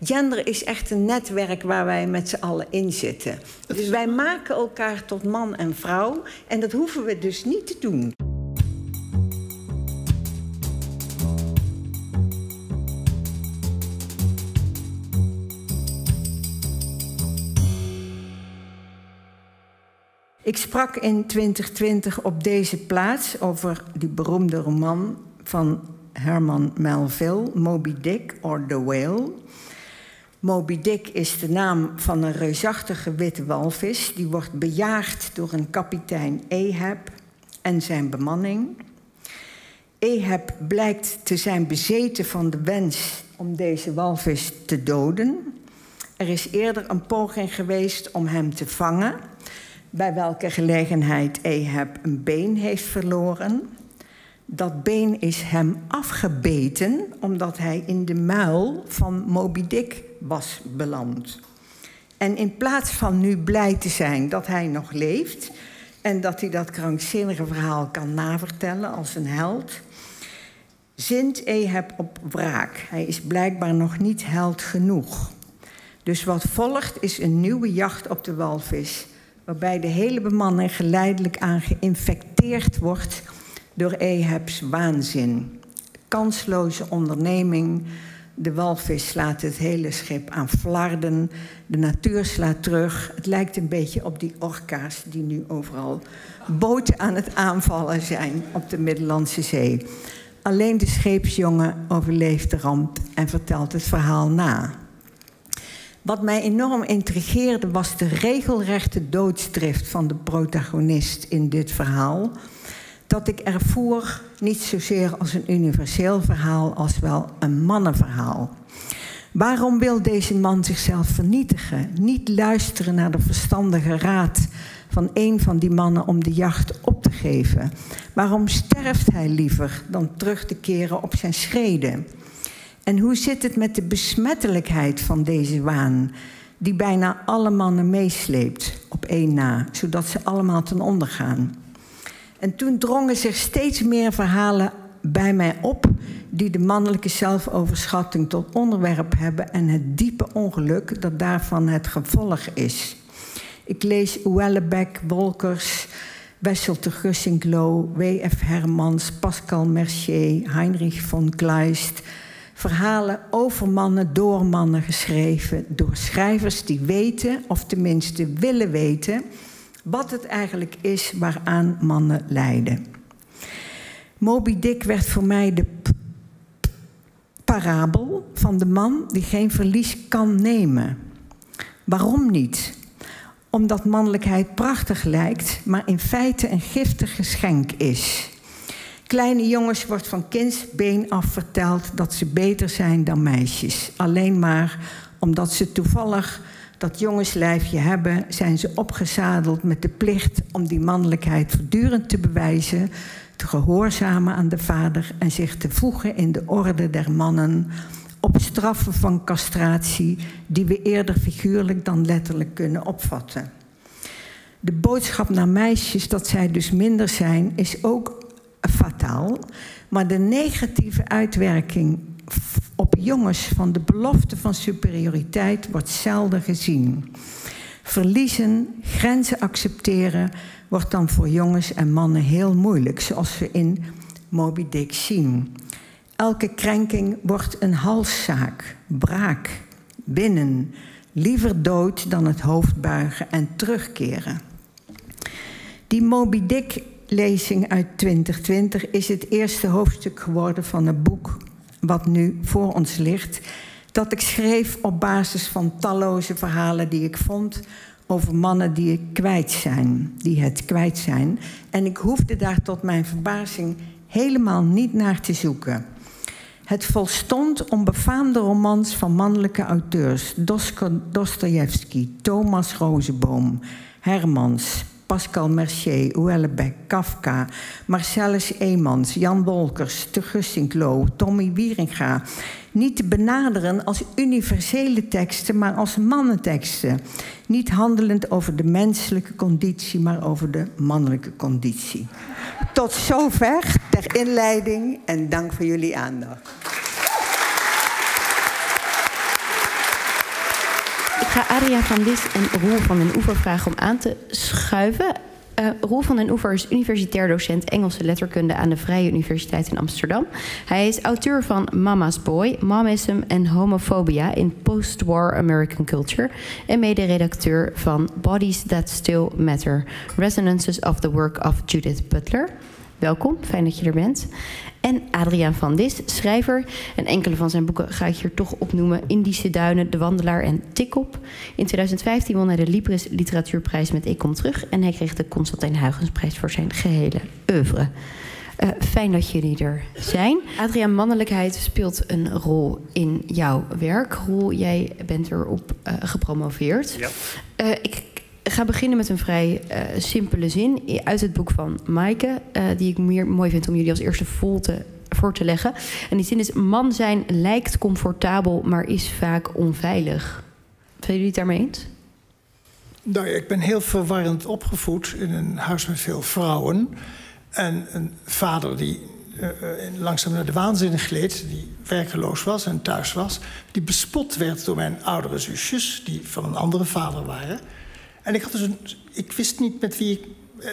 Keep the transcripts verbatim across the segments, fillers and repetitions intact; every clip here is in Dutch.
Gender is echt een netwerk waar wij met z'n allen in zitten. Dus wij maken elkaar tot man en vrouw en dat hoeven we dus niet te doen. Ik sprak in twintig twintig op deze plaats over die beroemde roman van Herman Melville, Moby Dick or The Whale. Moby Dick is de naam van een reusachtige witte walvis. Die wordt bejaagd door een kapitein Ahab en zijn bemanning. Ahab blijkt te zijn bezeten van de wens om deze walvis te doden. Er is eerder een poging geweest om hem te vangen, bij welke gelegenheid Ahab een been heeft verloren. Dat been is hem afgebeten omdat hij in de muil van Moby Dick was beland. En in plaats van nu blij te zijn dat hij nog leeft en dat hij dat krankzinnige verhaal kan navertellen als een held, zint Ahab op wraak. Hij is blijkbaar nog niet held genoeg. Dus wat volgt is een nieuwe jacht op de walvis, waarbij de hele bemanning geleidelijk aan geïnfecteerd wordt door Ahabs waanzin. Kansloze onderneming. De walvis slaat het hele schip aan flarden. De natuur slaat terug. Het lijkt een beetje op die orka's die nu overal boten aan het aanvallen zijn op de Middellandse Zee. Alleen de scheepsjongen overleeft de ramp en vertelt het verhaal na. Wat mij enorm intrigeerde was de regelrechte doodsdrift van de protagonist in dit verhaal, dat ik ervoer niet zozeer als een universeel verhaal als wel een mannenverhaal. Waarom wil deze man zichzelf vernietigen? Niet luisteren naar de verstandige raad van een van die mannen om de jacht op te geven? Waarom sterft hij liever dan terug te keren op zijn schreden? En hoe zit het met de besmettelijkheid van deze waan, die bijna alle mannen meesleept op één na, zodat ze allemaal ten onder gaan? En toen drongen zich steeds meer verhalen bij mij op die de mannelijke zelfoverschatting tot onderwerp hebben en het diepe ongeluk dat daarvan het gevolg is. Ik lees Houellebecq, Wolkers, Wessel te Gussinklo, W F Hermans, Pascal Mercier, Heinrich von Kleist. Verhalen over mannen, door mannen geschreven, door schrijvers die weten, of tenminste willen weten, wat het eigenlijk is waaraan mannen lijden. Moby Dick werd voor mij de parabel van de man die geen verlies kan nemen. Waarom niet? Omdat mannelijkheid prachtig lijkt, maar in feite een giftig geschenk is. Kleine jongens wordt van kindsbeen af verteld dat ze beter zijn dan meisjes. Alleen maar omdat ze toevallig dat jongenslijfje hebben, zijn ze opgezadeld met de plicht om die mannelijkheid voortdurend te bewijzen, te gehoorzamen aan de vader en zich te voegen in de orde der mannen, op straffen van castratie die we eerder figuurlijk dan letterlijk kunnen opvatten. De boodschap naar meisjes dat zij dus minder zijn is ook fataal, maar de negatieve uitwerking op jongens van de belofte van superioriteit wordt zelden gezien. Verliezen, grenzen accepteren wordt dan voor jongens en mannen heel moeilijk, zoals we in Moby Dick zien. Elke krenking wordt een halszaak, braak, winnen, liever dood dan het hoofd buigen en terugkeren. Die Moby Dick lezing uit twintig twintig is het eerste hoofdstuk geworden van een boek wat nu voor ons ligt, dat ik schreef op basis van talloze verhalen die ik vond over mannen die het kwijt zijn, die het kwijt zijn. En ik hoefde daar tot mijn verbazing helemaal niet naar te zoeken. Het volstond om befaamde romans van mannelijke auteurs, Dostojevski, Thomas Rosenboom, Hermans, Pascal Mercier, Houellebecq, Kafka, Marcellus Eemans, Jan Wolkers, te Gussinklo, Tommy Wieringa niet te benaderen als universele teksten, maar als mannenteksten. Niet handelend over de menselijke conditie, maar over de mannelijke conditie. Tot zover ter inleiding en dank voor jullie aandacht. ga Adriaan van Dis en Roel van den Oever vragen om aan te schuiven. Uh, Roel van den Oever is universitair docent Engelse letterkunde aan de Vrije Universiteit in Amsterdam. Hij is auteur van Mama's Boy, Momism en Homophobia in Post-War American Culture en mede-redacteur van Bodies That Still Matter, Resonances of the Work of Judith Butler. Welkom, fijn dat je er bent. En Adriaan van Dis, schrijver. En enkele van zijn boeken ga ik hier toch opnoemen. Indische Duinen, De Wandelaar en Tikop. In tweeduizend vijftien won hij de Libris Literatuurprijs met Ik Kom Terug. En hij kreeg de Constantijn Huygensprijs voor zijn gehele oeuvre. Uh, fijn dat jullie er zijn. Adriaan, mannelijkheid speelt een rol in jouw werk. Roel, jij bent erop uh, gepromoveerd. Ja. Uh, ik Ik ga beginnen met een vrij uh, simpele zin uit het boek van Maaike, uh, die ik meer mooi vind om jullie als eerste vol te, voor te leggen. En die zin is: man zijn lijkt comfortabel, maar is vaak onveilig. Zijn jullie het daarmee eens? Nou ja, ik ben heel verwarrend opgevoed in een huis met veel vrouwen. En een vader die uh, langzaam naar de waanzin gleed, die werkeloos was en thuis was, die bespot werd door mijn oudere zusjes, die van een andere vader waren. En ik, had dus een, ik wist niet met wie ik...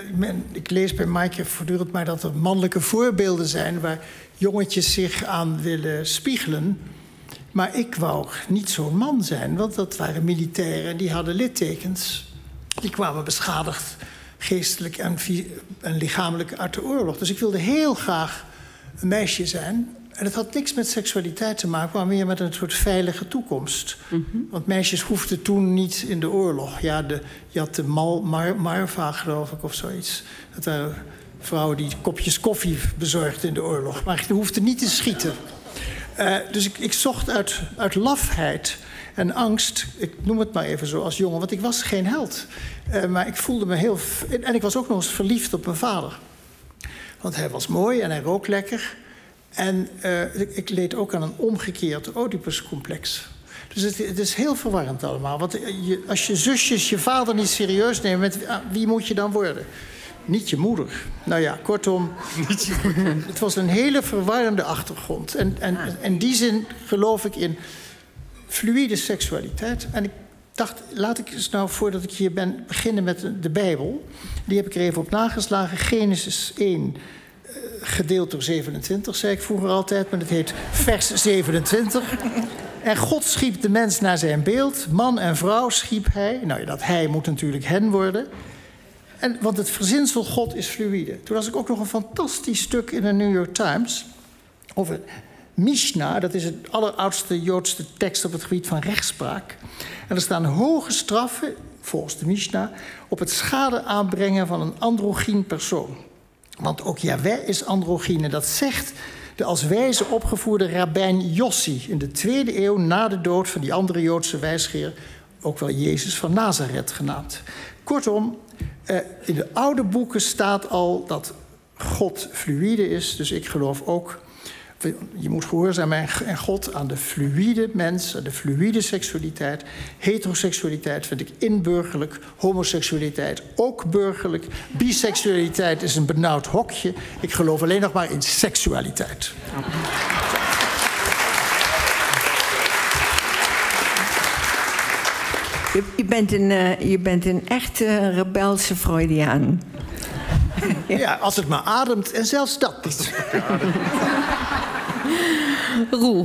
Ik lees bij Maaike voortdurend maar dat er mannelijke voorbeelden zijn waar jongetjes zich aan willen spiegelen. Maar ik wou niet zo'n man zijn, want dat waren militairen die hadden littekens. Die kwamen beschadigd, geestelijk en, en lichamelijk uit de oorlog. Dus ik wilde heel graag een meisje zijn. En het had niks met seksualiteit te maken, maar meer met een soort veilige toekomst. Mm-hmm. Want meisjes hoefden toen niet in de oorlog. Ja, de, je had de Mal, Mar, Marva, geloof ik, of zoiets. Dat waren vrouwen die kopjes koffie bezorgden in de oorlog. Maar die hoefden niet te schieten. Uh, dus ik, ik zocht uit, uit lafheid en angst, ik noem het maar even zo, als jongen. Want ik was geen held. Uh, maar ik voelde me heel... En ik was ook nog eens verliefd op mijn vader. Want hij was mooi en hij rook lekker. En uh, ik, ik leed ook aan een omgekeerd Oedipuscomplex. Dus het, het is heel verwarrend allemaal. Want je, als je zusjes je vader niet serieus neemt, met wie moet je dan worden? Niet je moeder. Nou ja, kortom, niet je moeder. Het was een hele verwarrende achtergrond. En, en in die zin geloof ik in fluïde seksualiteit. En ik dacht, laat ik eens nou, voordat ik hier ben, beginnen met de, de Bijbel. Die heb ik er even op nageslagen. Genesis één. Gedeeld door zevenentwintig, zei ik vroeger altijd, maar het heet vers zevenentwintig. En God schiep de mens naar zijn beeld, man en vrouw schiep hij. Nou ja, dat hij moet natuurlijk hen worden. En, want het verzinsel God is fluïde. Toen las ik ook nog een fantastisch stuk in de New York Times over Mishnah. Dat is het alleroudste Joodse tekst op het gebied van rechtspraak. En er staan hoge straffen, volgens de Mishnah, op het schade aanbrengen van een androgyn persoon. Want ook Yahweh is androgyne. Dat zegt de als wijze opgevoerde rabbijn Yossi in de tweede eeuw na de dood van die andere Joodse wijsgeer, ook wel Jezus van Nazareth genaamd. Kortom, eh, in de oude boeken staat al dat God fluïde is. Dus ik geloof ook, je moet gehoorzamen aan God, aan de fluïde mens, aan de fluïde seksualiteit. Heteroseksualiteit vind ik inburgerlijk, homoseksualiteit ook burgerlijk. Biseksualiteit is een benauwd hokje. Ik geloof alleen nog maar in seksualiteit. Je, je, bent, een, uh, je bent een echte rebelse Freudiaan. Ja, als het maar ademt en zelfs dat niet. Roel.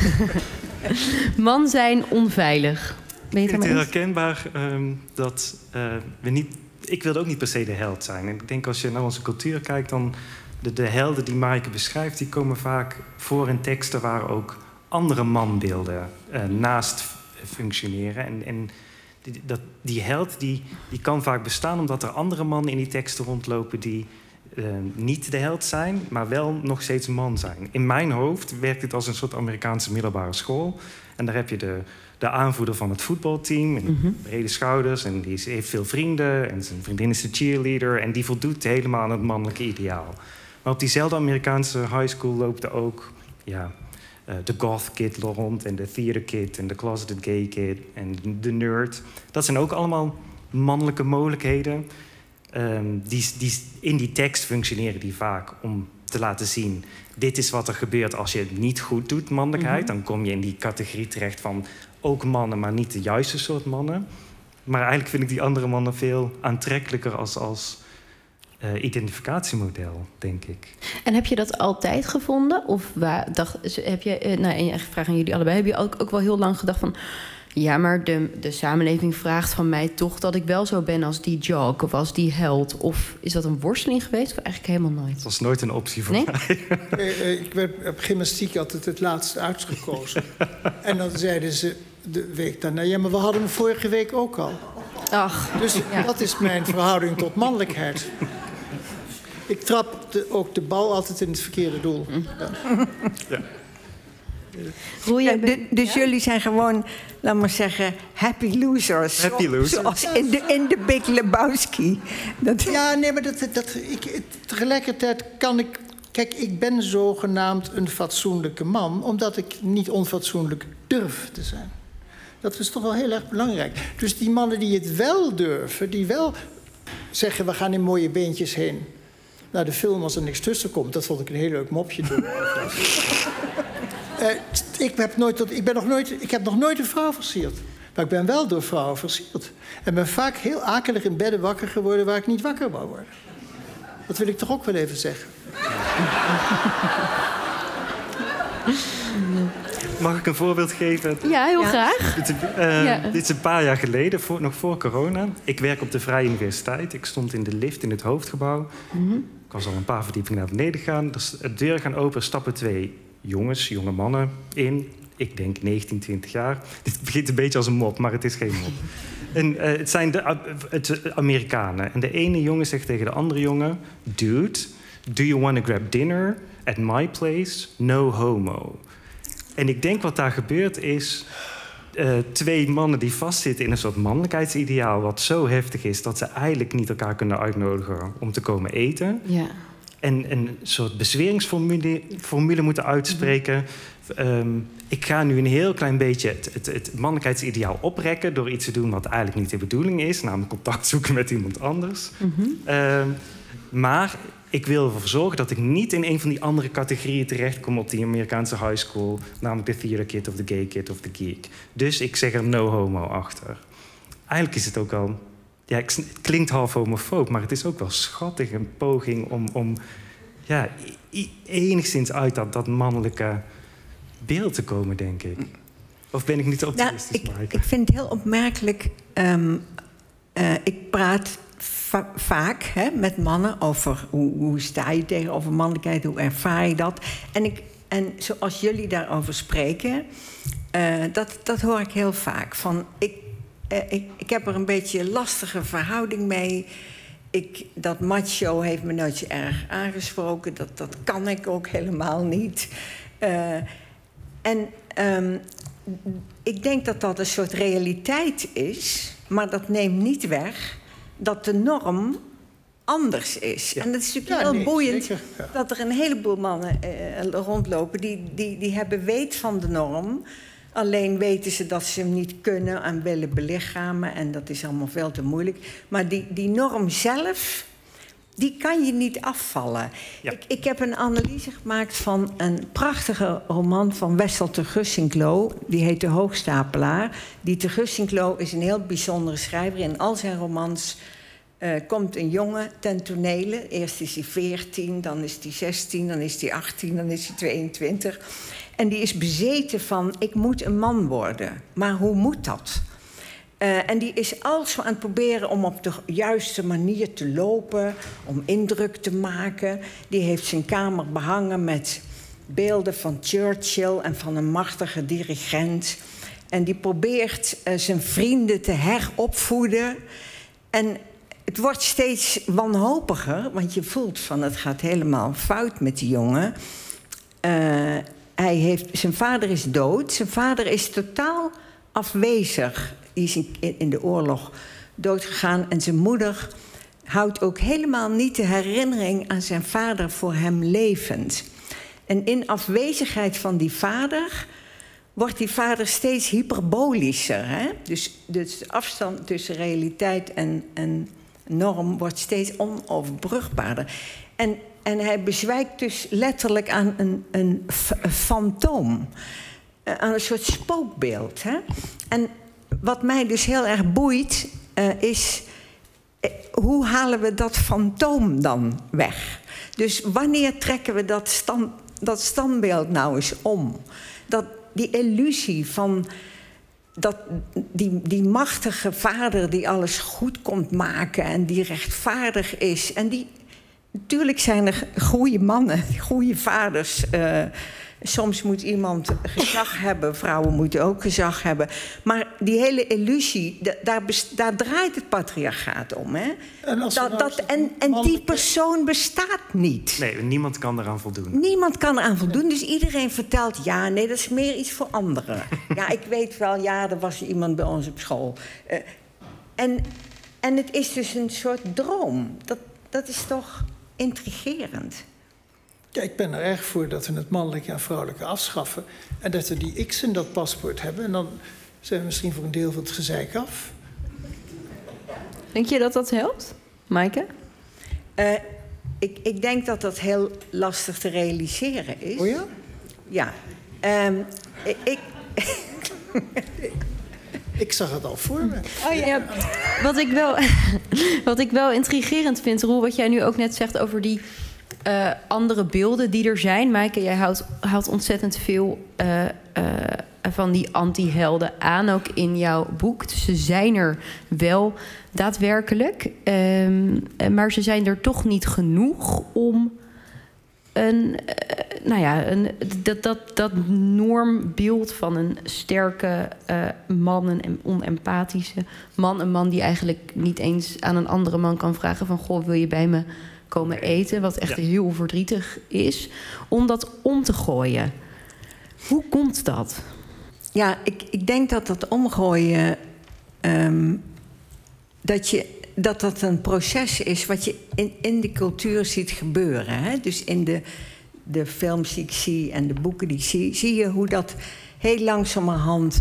Man zijn onveilig. Ben je het is heel herkenbaar um, dat uh, we niet... Ik wilde ook niet per se de held zijn. En ik denk als je naar onze cultuur kijkt, dan... De, de helden die Maaike beschrijft, die komen vaak voor in teksten waar ook andere manbeelden uh, naast functioneren. En, en die, dat, die held die, die kan vaak bestaan omdat er andere mannen in die teksten rondlopen die uh, niet de held zijn, maar wel nog steeds man zijn. In mijn hoofd werkt het als een soort Amerikaanse middelbare school. En daar heb je de, de aanvoerder van het voetbalteam, en mm-hmm. brede schouders, en die heeft veel vrienden, en zijn vriendin is de cheerleader, en die voldoet helemaal aan het mannelijke ideaal. Maar op diezelfde Amerikaanse high school loopt er ook ja, uh, de goth kid rond, en de theater kid, en de closeted gay kid, en de nerd. Dat zijn ook allemaal mannelijke mogelijkheden. Um, die, die, in die tekst functioneren die vaak om te laten zien, dit is wat er gebeurt als je het niet goed doet, mannelijkheid. Mm-hmm. Dan kom je in die categorie terecht van ook mannen, maar niet de juiste soort mannen. Maar eigenlijk vind ik die andere mannen veel aantrekkelijker als, als uh, identificatiemodel, denk ik. En heb je dat altijd gevonden? Of waar, dacht, heb je, uh, nou, en vraag aan jullie allebei, heb je ook, ook wel heel lang gedacht van... ja, maar de, de samenleving vraagt van mij toch dat ik wel zo ben als die jock of als die held. Of is dat een worsteling geweest? Of eigenlijk helemaal nooit? Dat was nooit een optie voor nee? mij. Ik werd op gymnastiek altijd het laatst uitgekozen. En dan zeiden ze de week daarna... ja, maar we hadden hem vorige week ook al. Ach, dus ja. Dat is mijn verhouding tot mannelijkheid. Ik trap de, ook de bal altijd in het verkeerde doel. Ja. Ja. Roel, Ja, bent, de, dus ja? jullie zijn gewoon, laat maar zeggen, happy losers. Happy losers. Zoals in de, in de Big Lebowski. Dat... Ja, nee, maar dat, dat, ik, tegelijkertijd kan ik... Kijk, ik ben zogenaamd een fatsoenlijke man... omdat ik niet onfatsoenlijk durf te zijn. Dat is toch wel heel erg belangrijk. Dus die mannen die het wel durven, die wel zeggen... we gaan in mooie beentjes heen naar de film als er niks tussen komt. Dat vond ik een heel leuk mopje doen. Uh, ik, heb nooit tot, ik, ben nog nooit, ik heb nog nooit een vrouw versierd. Maar ik ben wel door vrouwen versierd. En ben vaak heel akelig in bedden wakker geworden... waar ik niet wakker wou worden. Dat wil ik toch ook wel even zeggen. Mag ik een voorbeeld geven? Ja, heel Ja. graag. Dit, uh, Ja. dit is een paar jaar geleden, voor, nog voor corona. Ik werk op de Vrije Universiteit. Ik stond in de lift in het hoofdgebouw. Mm-hmm. Ik was al een paar verdiepingen naar beneden gegaan. Dus de deur gaan open, stappen twee jongens, jonge mannen in. Ik denk negentien, twintig jaar. Dit begint een beetje als een mop, maar het is geen mop. En, uh, het zijn de uh, het Amerikanen. En de ene jongen zegt tegen de andere jongen... Dude, do you want to grab dinner at my place? No homo. En ik denk wat daar gebeurt is... Uh, twee mannen die vastzitten in een soort mannelijkheidsideaal... wat zo heftig is dat ze eigenlijk niet elkaar kunnen uitnodigen... om te komen eten. Ja. En een soort bezweringsformule formule moeten uitspreken. Um, ik ga nu een heel klein beetje het, het, het mannelijkheidsideaal oprekken... door iets te doen wat eigenlijk niet de bedoeling is. Namelijk contact zoeken met iemand anders. Mm-hmm. Um, maar ik wil ervoor zorgen dat ik niet in een van die andere categorieën terechtkom... op die Amerikaanse high school. Namelijk de theater kid of de gay kid of de geek. Dus ik zeg er no homo achter. Eigenlijk is het ook al... Ja, het klinkt half homofoob, maar het is ook wel schattig. Een poging om, om ja, enigszins uit dat, dat mannelijke beeld te komen, denk ik. Of ben ik niet optimistisch, nou, ik, Maaike? ik vind het heel opmerkelijk... Um, uh, ik praat va vaak hè, met mannen over hoe, hoe sta je tegenover mannelijkheid... hoe ervaar je dat. En, ik, en zoals jullie daarover spreken... Uh, dat, dat hoor ik heel vaak. Van, ik, uh, ik, ik heb er een beetje een lastige verhouding mee... Ik, dat macho heeft me nooit zo erg aangesproken. Dat, dat kan ik ook helemaal niet. Uh, en um, ik denk dat dat een soort realiteit is... maar dat neemt niet weg dat de norm anders is. Ja. En dat is natuurlijk ja, heel nee, boeiend... zeker, ja. dat er een heleboel mannen uh, rondlopen... Die, die, die hebben weet van de norm... Alleen weten ze dat ze hem niet kunnen en willen belichamen. En dat is allemaal veel te moeilijk. Maar die, die norm zelf, die kan je niet afvallen. Ja. Ik, ik heb een analyse gemaakt van een prachtige roman van Wessel te Gussinklo. Die heet De Hoogstapelaar. Die te Gussinklo is een heel bijzondere schrijver. In al zijn romans uh, komt een jongen ten tonele. Eerst is hij veertien, dan is hij zestien, dan is hij achttien, dan is hij tweeëntwintig... En die is bezeten van, ik moet een man worden. Maar hoe moet dat? Uh, en die is also aan het proberen om op de juiste manier te lopen... om indruk te maken. Die heeft zijn kamer behangen met beelden van Churchill... en van een machtige dirigent. En die probeert uh, zijn vrienden te heropvoeden. En het wordt steeds wanhopiger... want je voelt van, het gaat helemaal fout met die jongen... Uh, Hij heeft, zijn vader is dood. Zijn vader is totaal afwezig. Die is in, in de oorlog doodgegaan. En zijn moeder houdt ook helemaal niet de herinnering aan zijn vader voor hem levend. En in afwezigheid van die vader wordt die vader steeds hyperbolischer. Hè? Dus, dus de afstand tussen realiteit en, en norm wordt steeds onoverbrugbaarder. En En hij bezwijkt dus letterlijk aan een, een fantoom. uh, aan een soort spookbeeld. Hè? En wat mij dus heel erg boeit, uh, is uh, hoe halen we dat fantoom dan weg? Dus wanneer trekken we dat, stand, dat standbeeld nou eens om? Dat, die illusie van dat, die, die machtige vader die alles goed komt maken en die rechtvaardig is. En die, natuurlijk zijn er goede mannen, goede vaders. Uh, soms moet iemand gezag hebben, vrouwen moeten ook gezag hebben. Maar die hele illusie, daar, daar draait het patriarchaat om. Hè? En, als dat, nou dat, en, en die persoon bestaat niet. Nee, niemand kan eraan voldoen. Niemand kan eraan voldoen, dus iedereen vertelt... ja, nee, dat is meer iets voor anderen. Ja, ik weet wel, ja, er was iemand bij ons op school. Uh, en, en het is dus een soort droom. Dat, dat is toch intrigerend. Ja, ik ben er erg voor dat we het mannelijke en vrouwelijke afschaffen. En dat we die X in dat paspoort hebben. En dan zijn we misschien voor een deel van het gezeik af. Denk je dat dat helpt, Maaike? Uh, ik, ik denk dat dat heel lastig te realiseren is. Oh ja? Ja. Um, ik... ik Ik zag het al voor me. Oh, ja. Ja, wat, ik wel, wat ik wel intrigerend vind, Roel, wat jij nu ook net zegt over die uh, andere beelden die er zijn. Maaike, jij houdt, houdt ontzettend veel uh, uh, van die anti-helden aan, ook in jouw boek. Dus ze zijn er wel daadwerkelijk. Um, maar ze zijn er toch niet genoeg om een, uh, nou ja, een, dat, dat, dat normbeeld van een sterke uh, man, een onempathische man. Een man die eigenlijk niet eens aan een andere man kan vragen van... goh, wil je bij me komen eten? Wat echt ja. heel verdrietig is. Om dat om te gooien. Hoe komt dat? Ja, ik, ik denk dat dat omgooien... Um, dat je... dat dat een proces is wat je in, in de cultuur ziet gebeuren. Hè? Dus in de, de films die ik zie en de boeken die ik zie... zie je hoe dat heel langzamerhand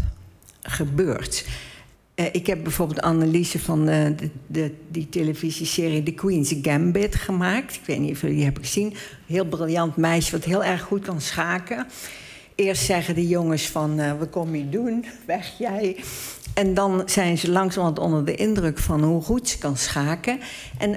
gebeurt. Uh, ik heb bijvoorbeeld een analyse van uh, de, de, die televisieserie The Queen's Gambit gemaakt. Ik weet niet of jullie die hebben gezien. Een heel briljant meisje wat heel erg goed kan schaken. Eerst zeggen de jongens van, uh, wat kom je doen? Weg jij... En dan zijn ze langzamerhand onder de indruk van hoe goed ze kan schaken. En,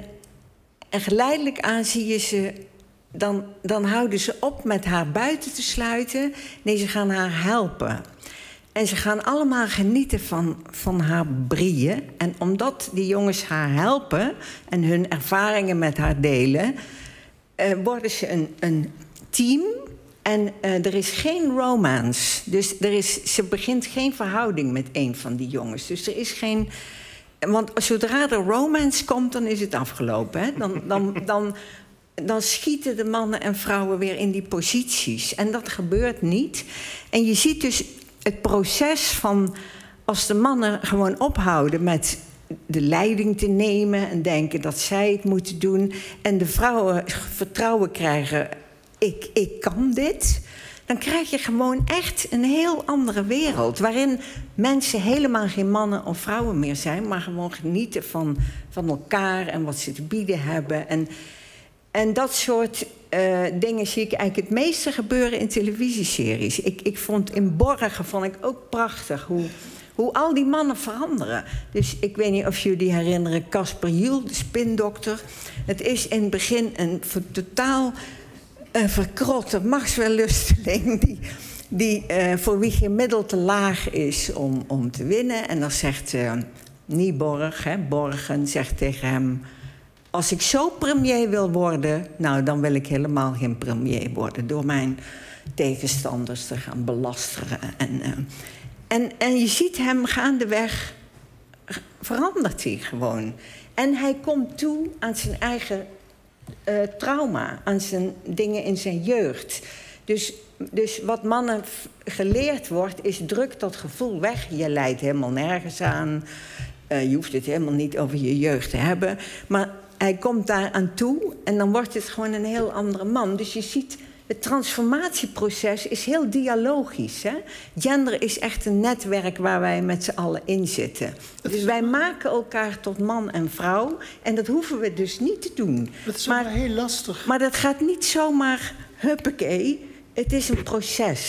en geleidelijk aan zie je ze... Dan, dan houden ze op met haar buiten te sluiten. Nee, ze gaan haar helpen. En ze gaan allemaal genieten van, van haar brieën. En omdat die jongens haar helpen... en hun ervaringen met haar delen... Uh, worden ze een, een team... En uh, er is geen romance. Dus er is, ze begint geen verhouding met een van die jongens. Dus er is geen... Want zodra er romance komt, dan is het afgelopen. Hè? Dan, dan, dan, dan schieten de mannen en vrouwen weer in die posities. En dat gebeurt niet. En je ziet dus het proces van... als de mannen gewoon ophouden met de leiding te nemen... en denken dat zij het moeten doen... en de vrouwen vertrouwen krijgen... Ik, ik kan dit, dan krijg je gewoon echt een heel andere wereld... waarin mensen helemaal geen mannen of vrouwen meer zijn... maar gewoon genieten van, van elkaar en wat ze te bieden hebben. En, en dat soort uh, dingen zie ik eigenlijk het meeste gebeuren in televisieseries. Ik, ik vond in Borgen vond ik ook prachtig hoe... Hoe al die mannen veranderen. Dus ik weet niet of jullie herinneren Casper Juul, de spindokter. Het is in het begin een totaal... een verkrotte machtswellusteling... die, die, uh, voor wie geen middel te laag is om, om te winnen. En dan zegt uh, Nieborg, hè, Borgen, zegt tegen hem... als ik zo premier wil worden... nou, dan wil ik helemaal geen premier worden... door mijn tegenstanders te gaan belasteren. En, uh, en, en je ziet hem gaandeweg... verandert hij gewoon. En hij komt toe aan zijn eigen... Uh, trauma, aan zijn dingen in zijn jeugd. Dus, dus wat mannen geleerd wordt, is druk dat gevoel weg. Je leidt helemaal nergens aan. Uh, je hoeft het helemaal niet over je jeugd te hebben. Maar hij komt daar aan toe en dan wordt het gewoon een heel andere man. Dus je ziet, het transformatieproces is heel dialogisch. Hè? Gender is echt een netwerk waar wij met z'n allen in zitten. Dus wij maken elkaar tot man en vrouw. En dat hoeven we dus niet te doen. Dat is maar, maar heel lastig. Maar dat gaat niet zomaar huppakee. Het is een proces.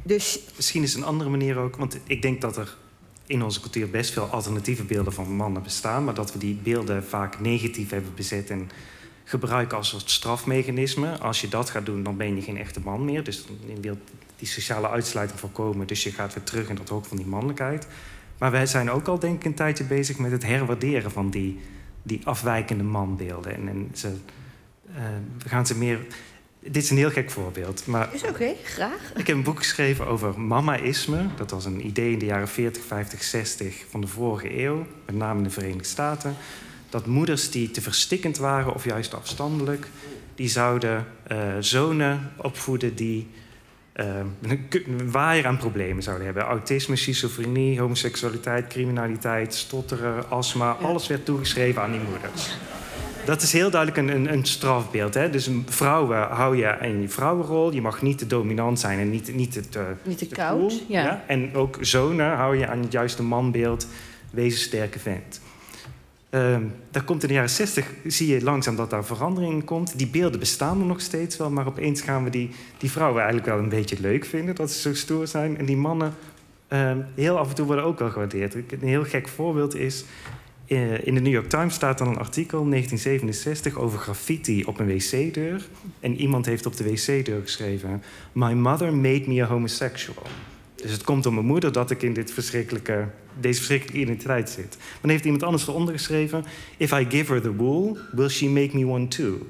dus... Misschien is een andere manier ook, want ik denk dat er in onze cultuur best veel alternatieve beelden van mannen bestaan, maar dat we die beelden vaak negatief hebben bezet en gebruiken als soort strafmechanisme. Als je dat gaat doen, dan ben je geen echte man meer. Dus je wilt die sociale uitsluiting voorkomen, dus je gaat weer terug in dat hok van die mannelijkheid. Maar wij zijn ook al, denk ik, een tijdje bezig met het herwaarderen van die, die afwijkende manbeelden. En, en ze, uh, we gaan ze meer... Dit is een heel gek voorbeeld. Maar is oké, okay, graag. Ik heb een boek geschreven over mamaïsme. Dat was een idee in de jaren veertig, vijftig, zestig van de vorige eeuw. Met name in de Verenigde Staten. Dat moeders die te verstikkend waren of juist afstandelijk, die zouden uh, zonen opvoeden die uh, een waaier aan problemen zouden hebben. Autisme, schizofrenie, homoseksualiteit, criminaliteit, stotteren, astma. Ja. Alles werd toegeschreven aan die moeders. Dat is heel duidelijk een, een, een strafbeeld. Hè? Dus vrouwen hou je in je vrouwenrol. Je mag niet te dominant zijn en niet, niet te, te, niet te, te koud. Cool, ja. Ja? En ook zonen hou je aan het juiste manbeeld. Wees een sterke vent. Uh, daar komt in de jaren zestig, zie je langzaam dat daar verandering in komt. Die beelden bestaan er nog steeds wel, maar opeens gaan we die, die vrouwen eigenlijk wel een beetje leuk vinden, dat ze zo stoer zijn. En die mannen, uh, heel af en toe worden ook wel gewaardeerd. Een heel gek voorbeeld is, uh, in de New York Times staat dan een artikel, negentien zevenenzestig, over graffiti op een wc-deur. En iemand heeft op de wc-deur geschreven: My mother made me a homosexual. Dus het komt door mijn moeder dat ik in dit verschrikkelijke, deze verschrikkelijke identiteit zit. Maar dan heeft iemand anders eronder geschreven: If I give her the wool, will she make me one too?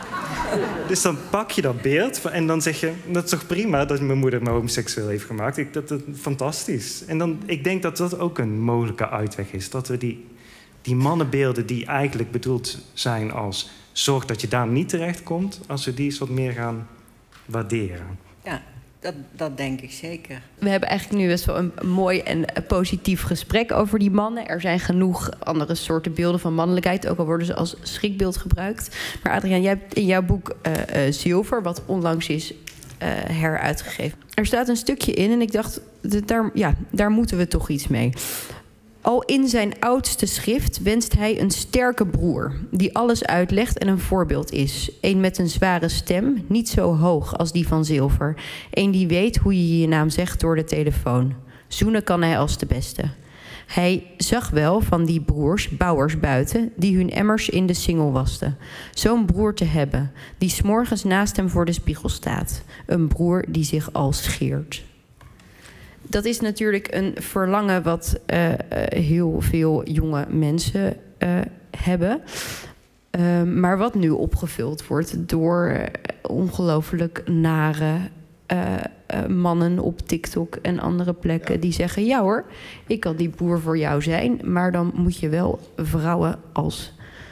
Dus dan pak je dat beeld en dan zeg je: dat is toch prima dat mijn moeder me homoseksueel heeft gemaakt. Ik, dat is fantastisch. En dan, ik denk dat dat ook een mogelijke uitweg is. Dat we die, die mannenbeelden die eigenlijk bedoeld zijn als zorg dat je daar niet terecht komt, als we die eens wat meer gaan waarderen. Ja. Dat, dat denk ik zeker. We hebben eigenlijk nu best wel een mooi en positief gesprek over die mannen. Er zijn genoeg andere soorten beelden van mannelijkheid, ook al worden ze als schrikbeeld gebruikt. Maar Adriaan, jij hebt in jouw boek uh, uh, Zilver, wat onlangs is uh, heruitgegeven, er staat een stukje in en ik dacht, daar, ja, daar moeten we toch iets mee. Al in zijn oudste schrift wenst hij een sterke broer, die alles uitlegt en een voorbeeld is. Eén met een zware stem, niet zo hoog als die van Zilver. Eén die weet hoe je je naam zegt door de telefoon. Zoenen kan hij als de beste. Hij zag wel van die broers, bouwers buiten, die hun emmers in de singel wasten. Zo'n broer te hebben, die 's morgens naast hem voor de spiegel staat. Een broer die zich al scheert. Dat is natuurlijk een verlangen wat uh, heel veel jonge mensen uh, hebben. Uh, maar wat nu opgevuld wordt door uh, ongelooflijk nare uh, uh, mannen op TikTok en andere plekken. Ja. Die zeggen, ja hoor, ik kan die broer voor jou zijn. Maar dan moet je wel vrouwen als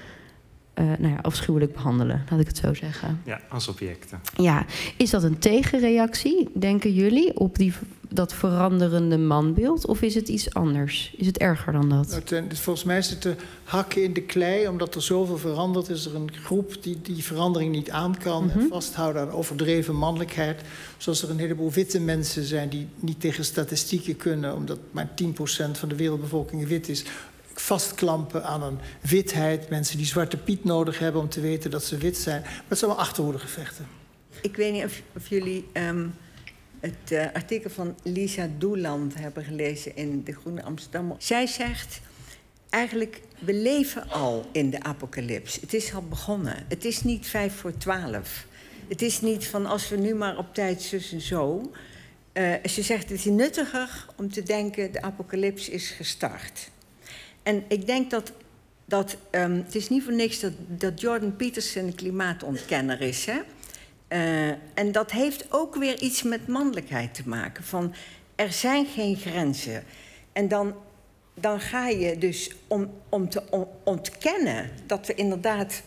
uh, nou ja, afschuwelijk behandelen. Laat ik het zo zeggen. Ja, als objecten. Ja, is dat een tegenreactie, denken jullie, op die... dat veranderende manbeeld? Of is het iets anders? Is het erger dan dat? Nou, volgens mij is het te hakken in de klei. Omdat er zoveel verandert, is er een groep die die verandering niet aan kan. Mm-hmm. En vasthouden aan overdreven mannelijkheid. Zoals er een heleboel witte mensen zijn die niet tegen statistieken kunnen, omdat maar tien procent van de wereldbevolking wit is. Vastklampen aan een witheid. Mensen die Zwarte Piet nodig hebben om te weten dat ze wit zijn. Maar het zijn allemaal achterhoedegevechten. Ik weet niet of, of jullie Um... het uh, artikel van Lisa Doeland hebben gelezen in De Groene Amsterdammer. Zij zegt, eigenlijk, we leven al in de apocalyps. Het is al begonnen. Het is niet vijf voor twaalf. Het is niet van, als we nu maar op tijd zus en zo. Uh, ze zegt, het is nuttiger om te denken, de apocalyps is gestart. En ik denk dat, dat um, het is niet voor niks dat, dat Jordan Peterson een klimaatontkenner is, hè? Uh, en dat heeft ook weer iets met mannelijkheid te maken. Van, er zijn geen grenzen. En dan, dan ga je dus om, om te on, ontkennen dat we inderdaad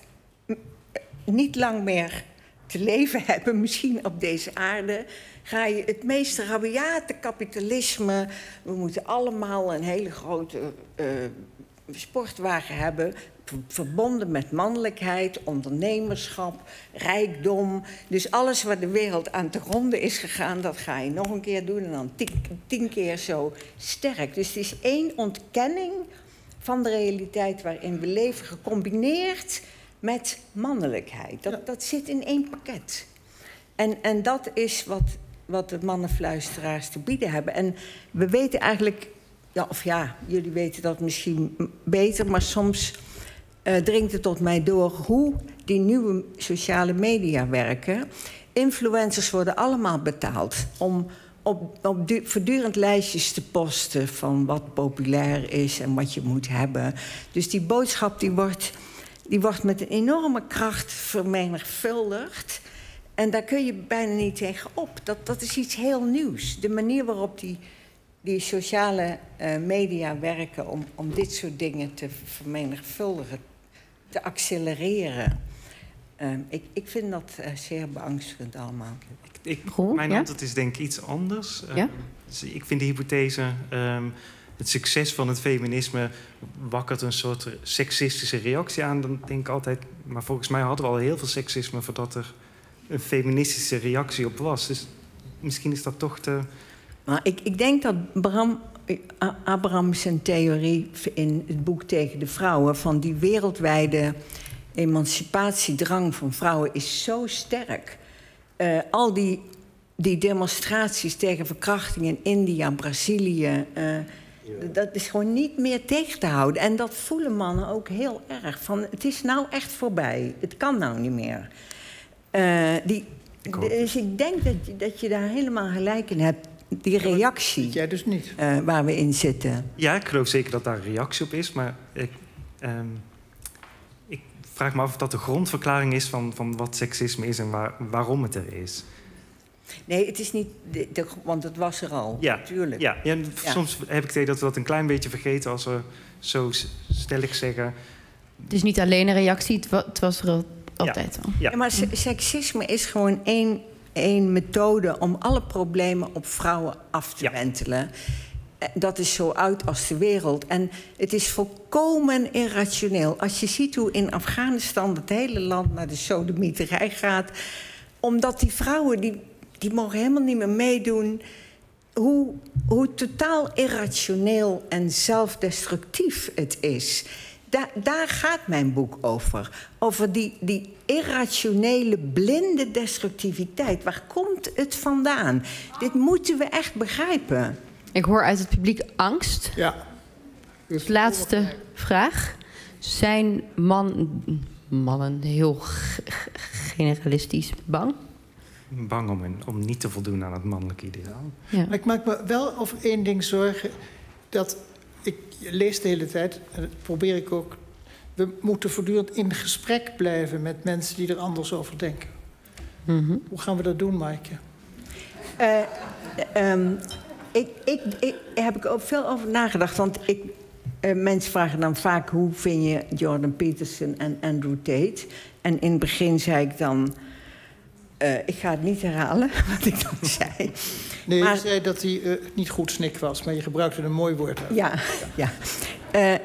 niet lang meer te leven hebben, misschien op deze aarde, ga je het meest rabiate kapitalisme. We moeten allemaal een hele grote uh, sportwagen hebben, verbonden met mannelijkheid, ondernemerschap, rijkdom. Dus alles wat de wereld aan te gronden is gegaan, dat ga je nog een keer doen en dan tien, tien keer zo sterk. Dus het is één ontkenning van de realiteit waarin we leven, gecombineerd met mannelijkheid. Dat, ja. dat zit in één pakket. En, en dat is wat wat de mannenfluisteraars te bieden hebben. En we weten eigenlijk, ja, of ja, jullie weten dat misschien beter, maar soms uh, dringt het tot mij door hoe die nieuwe sociale media werken. Influencers worden allemaal betaald om op, op du- voortdurend lijstjes te posten van wat populair is en wat je moet hebben. Dus die boodschap die wordt, die wordt met een enorme kracht vermenigvuldigd. En daar kun je bijna niet tegen op. Dat, dat is iets heel nieuws. De manier waarop die, die sociale uh, media werken om, om dit soort dingen te vermenigvuldigen, te accelereren. Uh, ik, ik vind dat uh, zeer beangstigend allemaal. Ik, Goed, mijn ja? antwoord is denk ik iets anders. Ja? Uh, dus ik vind de hypothese, um, het succes van het feminisme wakkert een soort seksistische reactie aan. Dan denk ik altijd, maar volgens mij hadden we al heel veel seksisme voordat er een feministische reactie op was. Dus misschien is dat toch te... Maar ik, ik denk dat Bram, Abraham zijn theorie in het boek Tegen de Vrouwen, van die wereldwijde emancipatiedrang van vrouwen is zo sterk. Uh, al die, die demonstraties tegen verkrachting in India, Brazilië, uh, ja. dat is gewoon niet meer tegen te houden. En dat voelen mannen ook heel erg. Van, het is nou echt voorbij. Het kan nou niet meer. Uh, die, ik dus ik denk dat je, dat je daar helemaal gelijk in hebt. Die reactie. Jij dus niet. Uh, waar we in zitten. Ja, ik geloof zeker dat daar een reactie op is. Maar ik, um, ik vraag me af of dat de grondverklaring is van, van wat seksisme is en waar, waarom het er is. Nee, het is niet... De, de, want het was er al, ja, natuurlijk. Ja, ja, ja, soms heb ik het idee dat we dat een klein beetje vergeten als we zo stellig zeggen. Het is niet alleen een reactie, het, wa het was er al, altijd al. Ja. Ja. Ja, maar se seksisme is gewoon één, één methode om alle problemen op vrouwen af te ja. wentelen. Dat is zo oud als de wereld. En het is volkomen irrationeel. Als je ziet hoe in Afghanistan het hele land naar de sodemieterij gaat, omdat die vrouwen, die, die mogen helemaal niet meer meedoen. Hoe, hoe totaal irrationeel en zelfdestructief het is. Da daar gaat mijn boek over. Over die, die irrationele, blinde destructiviteit. Waar komt het vandaan? Dit moeten we echt begrijpen. Ik hoor uit het publiek angst. Ja. Dus laatste vraag. Zijn man, mannen heel generalistisch bang? Bang om, om niet te voldoen aan het mannelijke ideaal. Ja. Maar ik maak me wel over één ding zorgen. Dat ik lees de hele tijd, en dat probeer ik ook. We moeten voortdurend in gesprek blijven met mensen die er anders over denken. Mm-hmm. Hoe gaan we dat doen, Maaike? Uh, um, ik, ik, ik heb ik ook veel over nagedacht. Want ik, uh, mensen vragen dan vaak hoe vind je Jordan Peterson en Andrew Tate. En in het begin zei ik dan, Uh, ik ga het niet herhalen wat ik dan zei. Nee, maar, je zei dat hij uh, niet goed snik was, maar je gebruikte een mooi woord. Ja, ja. Uh,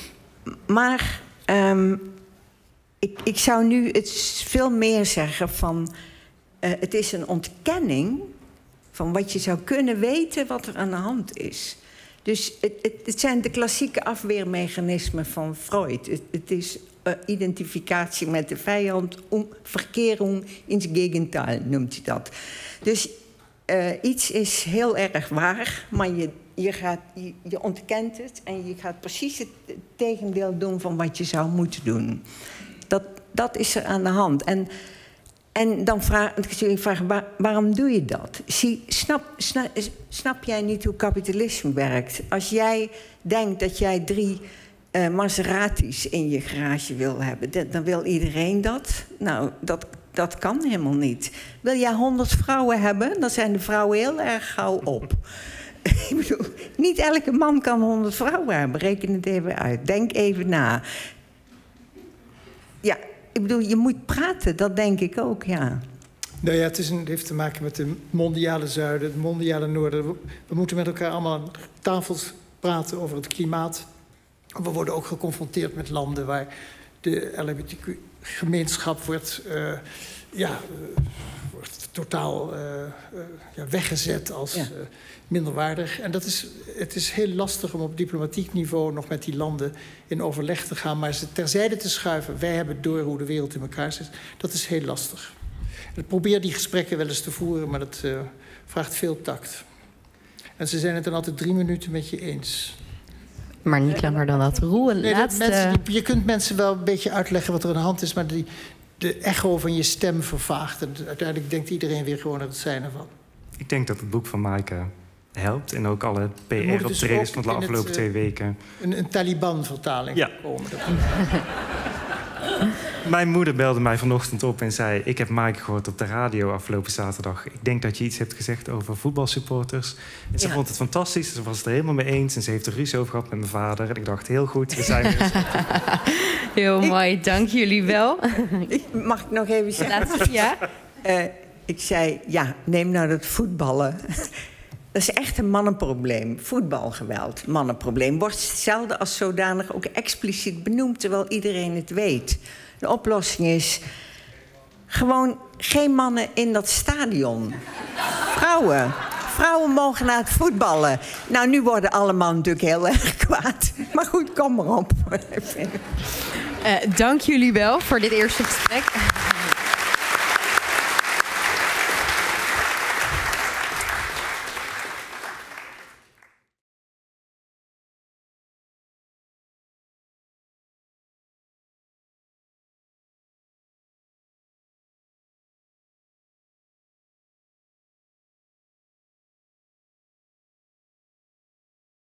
maar um, ik, ik zou nu het veel meer zeggen van, Uh, het is een ontkenning van wat je zou kunnen weten wat er aan de hand is. Dus het, het, het zijn de klassieke afweermechanismen van Freud. Het, het is uh, identificatie met de vijand, um, verkeering ins Gegenteil noemt hij dat. Dus uh, iets is heel erg waar, maar je, je, gaat, je, je ontkent het en je gaat precies het, het tegendeel doen van wat je zou moeten doen. Dat, dat is er aan de hand. En, en dan vraag ik vraag, waar, waarom doe je dat? Zie, snap, snap, snap jij niet hoe kapitalisme werkt? Als jij denkt dat jij drie uh, Maseratis in je garage wil hebben, dat, dan wil iedereen dat. Nou, dat, dat kan helemaal niet. Wil jij honderd vrouwen hebben, dan zijn de vrouwen heel erg gauw op. Ik bedoel, niet elke man kan honderd vrouwen hebben. Reken het even uit. Denk even na. Ja, ik bedoel, je moet praten, dat denk ik ook, ja. Nou ja, het, is een, het heeft te maken met de mondiale zuiden, het mondiale noorden. We, we moeten met elkaar allemaal aan tafels praten over het klimaat. We worden ook geconfronteerd met landen waar de L G B T Q-gemeenschap wordt, uh, ja, uh, wordt totaal uh, uh, ja, weggezet als ja. uh, minderwaardig. En dat is, het is heel lastig om op diplomatiek niveau nog met die landen in overleg te gaan, maar ze terzijde te schuiven. Wij hebben door hoe de wereld in elkaar zit. Dat is heel lastig. Ik probeer die gesprekken wel eens te voeren, maar dat uh, vraagt veel tact. En ze zijn het dan altijd drie minuten met je eens. Maar niet langer dan dat. Roel, een Nee, dat laatste... mensen, die- je kunt mensen wel een beetje uitleggen wat er aan de hand is... maar die, de echo van je stem vervaagt. En uiteindelijk denkt iedereen weer gewoon dat het zijn ervan. Ik denk dat het boek van Maaike helpt. En ook alle P moet het dus R-optredens ook van de in het, afgelopen eh, twee weken. Een, een Taliban-vertaling Ja. komen. Dat- Mijn moeder belde mij vanochtend op en zei... ik heb Maaike gehoord op de radio afgelopen zaterdag. Ik denk dat je iets hebt gezegd over voetbalsupporters. En ze Ja. vond het fantastisch. Ze was het er helemaal mee eens. En ze heeft er ruzie over gehad met mijn vader. En ik dacht, heel goed, we zijn weer... Heel mooi, dank jullie wel. Ik- Mag ik nog even zeggen? Laatste, ja? Eh, ik zei, ja, neem nou dat voetballen. Dat is echt een mannenprobleem. Voetbalgeweld, mannenprobleem. Wordt zelden als zodanig ook expliciet benoemd... terwijl iedereen het weet. De oplossing is... gewoon geen mannen in dat stadion. Vrouwen. Vrouwen mogen naar het voetballen. Nou, nu worden alle mannen natuurlijk heel erg kwaad. Maar goed, kom maar op. Uh, dank jullie wel voor dit eerste gesprek.